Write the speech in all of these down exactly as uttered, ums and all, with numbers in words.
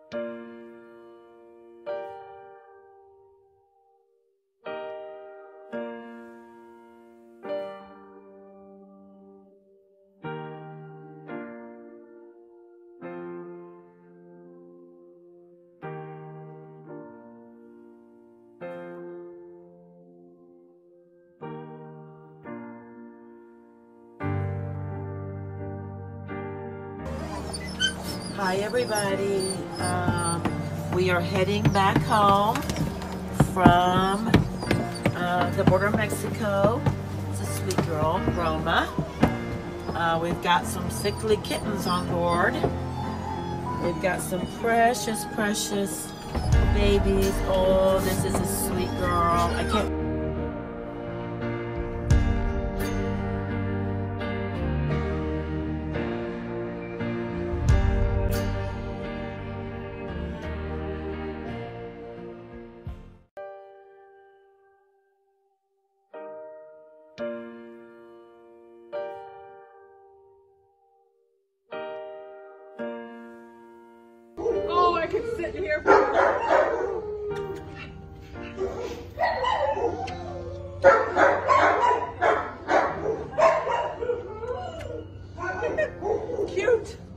Hi everybody, um, we are heading back home from uh, the border of Mexico. It's a sweet girl, Roma. Uh, we've got some sickly kittens on board. We've got some precious, precious babies. Oh, this is a sweet girl. I can't I could sit here for cute.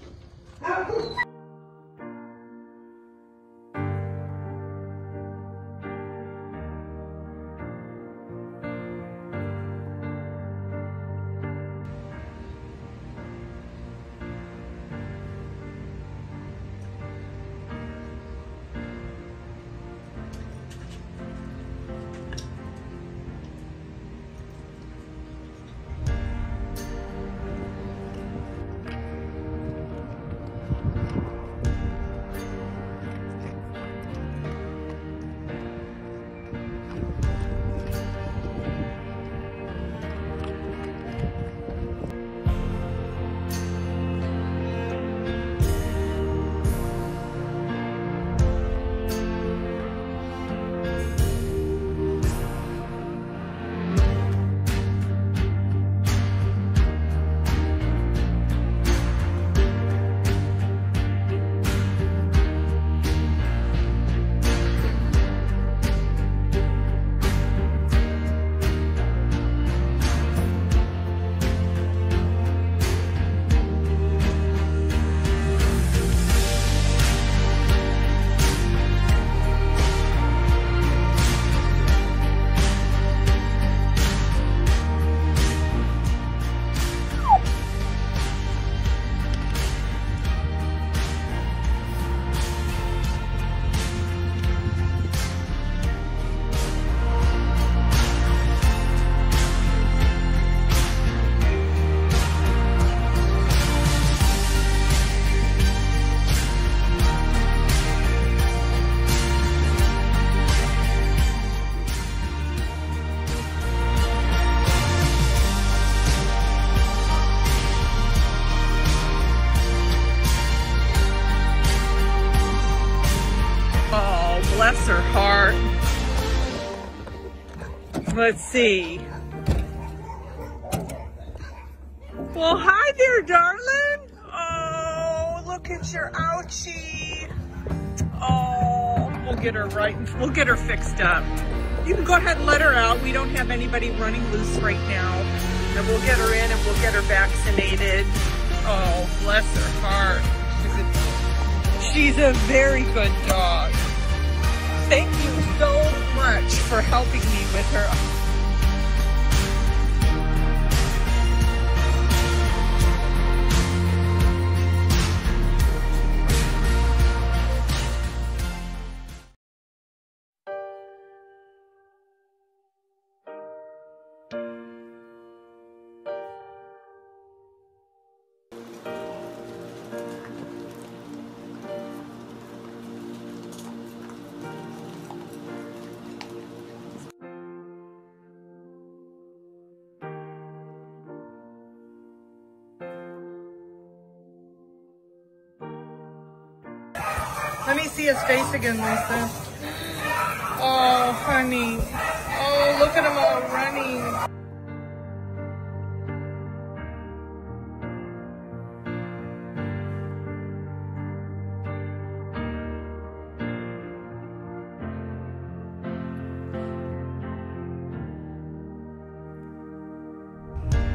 Bless her heart. Let's see. Well, hi there, darling. Oh, look at your ouchie. Oh, we'll get her right. We'll get her fixed up. You can go ahead and let her out. We don't have anybody running loose right now. And we'll get her in and we'll get her vaccinated. Oh, bless her heart. She's a, she's a very good dog. Thank you so much for helping me with her. Let me see his face again, Lisa. Oh, honey. Oh, look at him all running.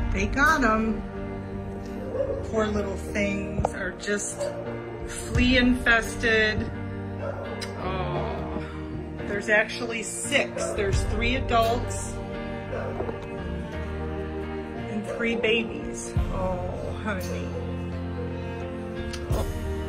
They got them. Poor little things are just flea infested. Oh, there's actually six. There's three adults and three babies. Oh, honey. Oh.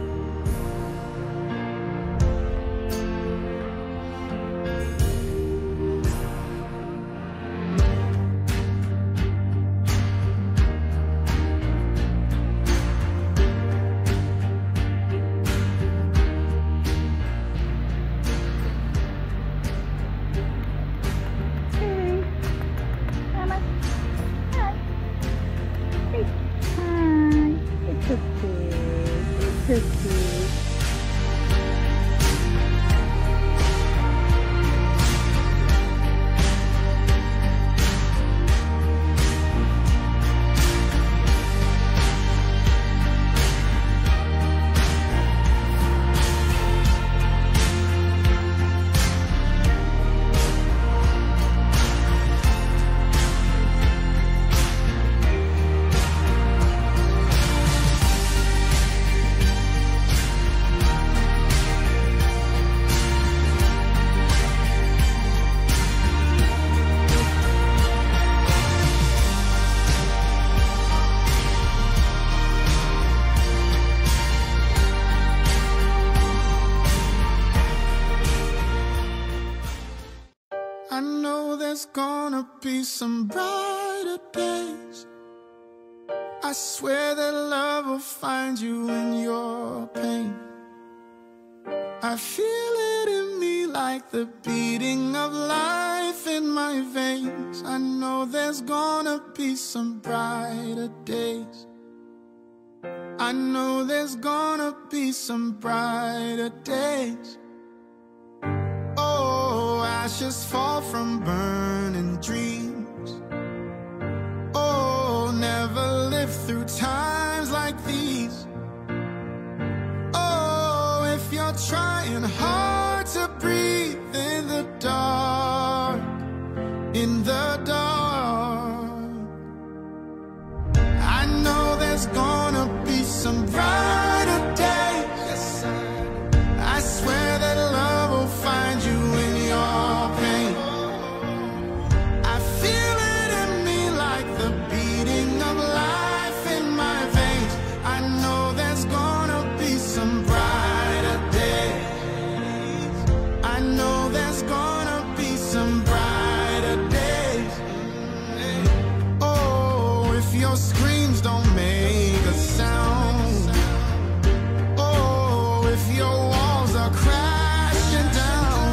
Be some brighter days. I swear that love will find you in your pain. I feel it in me like the beating of life in my veins. I know there's gonna be some brighter days. I know there's gonna be some brighter days. Oh, ashes fall from burning dreams. Oh, never lived through times like these. Oh, if you're trying hard to breathe in the dark, in the dark, I know there's gonna be some brighter days. Yes, I, I swear that love will find you in your pain. I feel it in me like the beating of life in my veins. I know there's gonna be some brighter days. I know there's gonna be some brighter days. Oh, if your screams don't make a sound. Oh, if your walls are crashing down.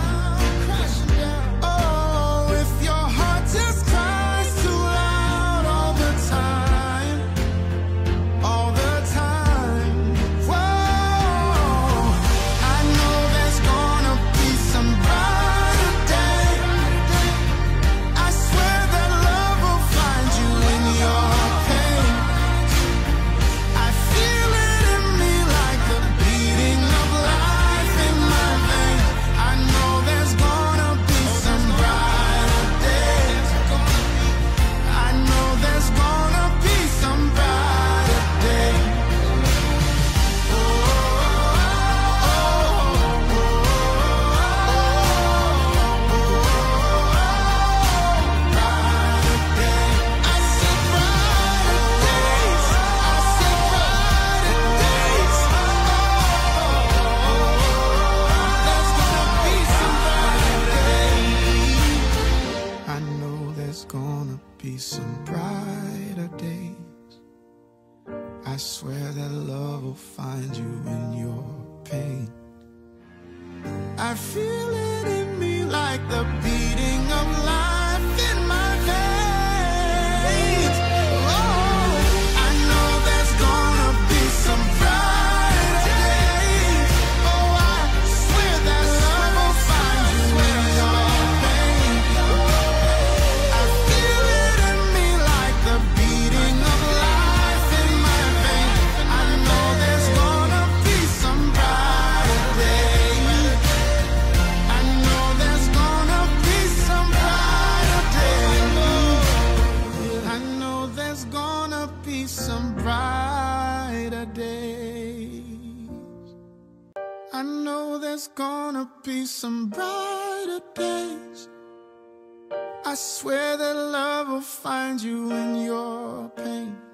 Oh, if your heart just cries too loud all the time, all the time. Whoa, I know there's gonna be some brighter day. I swear that love will find you in your pain. I feel it in me like the beating of life in my veins. I know there's gonna be some brighter days. I know there's gonna be some brighter days. Oh, oh, oh, oh, brighter days. I said brighter days. I said brighter days. There's gonna be some brighter days. I know there's gonna be some brighter days. I swear that love will find you in your pain. I feel it in me like the beating of life in my veins. Oh, I know there's gonna be some brighter days. Oh, I swear that love will find you in your pain. I feel it in me like the beating of life in my veins. I know there's gonna be some brighter days. know there's gonna be some brighter days. I swear that love will find you in your pain.